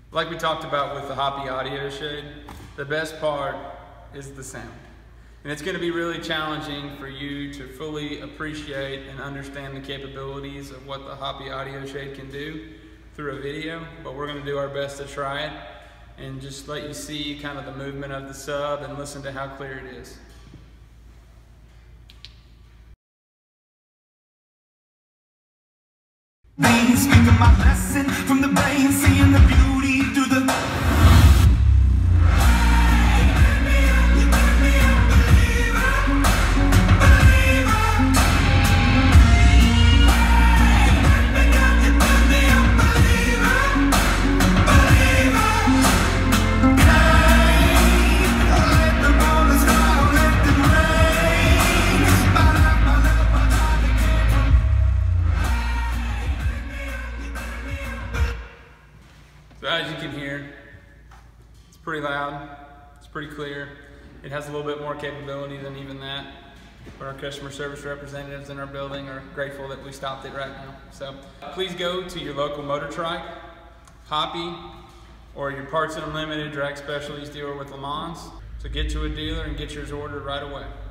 Like we talked about with the Hoppe audio shade, the best part is the sound. And it's going to be really challenging for you to fully appreciate and understand the capabilities of what the Hoppe audio shade can do through a video, but we're going to do our best to try it and just let you see kind of the movement of the sub and listen to how clear it is. Speaking my lesson from the brain, seeing the beauty through the So as you can hear, it's pretty loud, it's pretty clear. It has a little bit more capability than even that. But our customer service representatives in our building are grateful that we stopped it right now. So please go to your local Motor Trike, Hoppe, or your Parts Unlimited Drag Specialties dealer with Le Mans. So get to a dealer and get yours ordered right away.